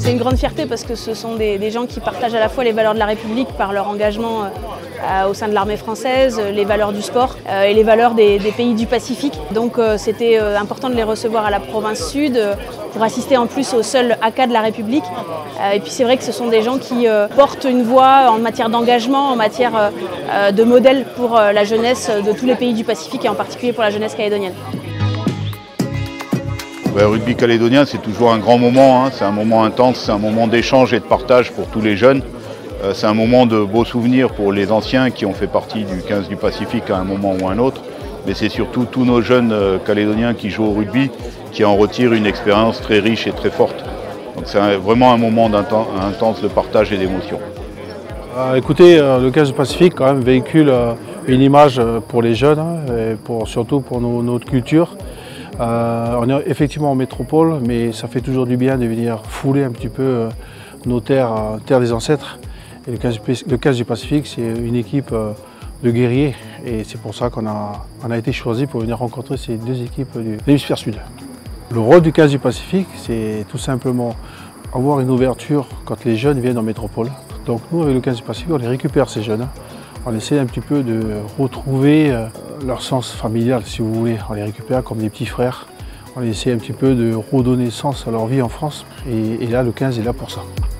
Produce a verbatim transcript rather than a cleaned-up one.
c'est une grande fierté parce que ce sont des, des gens qui partagent à la fois les valeurs de la République par leur engagement euh, au sein de l'armée française, les valeurs du sport euh, et les valeurs des, des pays du Pacifique. Donc euh, c'était euh, important de les recevoir à la province sud euh, pour assister en plus au seul A C A de la République. Euh, et puis c'est vrai que ce sont des gens qui euh, portent une voix en matière d'engagement, en matière euh, de modèle pour euh, la jeunesse de tous les pays du Pacifique et en particulier pour la jeunesse calédonienne. Le rugby calédonien, c'est toujours un grand moment, hein. C'est un moment intense, c'est un moment d'échange et de partage pour tous les jeunes. Euh, c'est un moment de beaux souvenirs pour les anciens qui ont fait partie du quinze du Pacifique à un moment ou un autre. Mais c'est surtout tous nos jeunes euh, calédoniens qui jouent au rugby qui en retirent une expérience très riche et très forte. Donc c'est un, vraiment un moment intense de partage et d'émotion. Euh, écoutez, euh, le quinze du Pacifique quand même véhicule euh, une image pour les jeunes, hein, et pour, surtout pour nos, notre culture. Euh, on est effectivement en métropole, mais ça fait toujours du bien de venir fouler un petit peu euh, nos terres, euh, terres des ancêtres. Et le quinze, le quinze du Pacifique, c'est une équipe euh, de guerriers, et c'est pour ça qu'on a, on a été choisi pour venir rencontrer ces deux équipes de l'hémisphère sud. Le rôle du quinze du Pacifique, c'est tout simplement avoir une ouverture quand les jeunes viennent en métropole. Donc nous, avec le quinze du Pacifique, on les récupère ces jeunes. On essaie un petit peu de retrouver leur sens familial, si vous voulez. On les récupère comme des petits frères. On essaie un petit peu de redonner sens à leur vie en France. Et, et là, le quinze est là pour ça.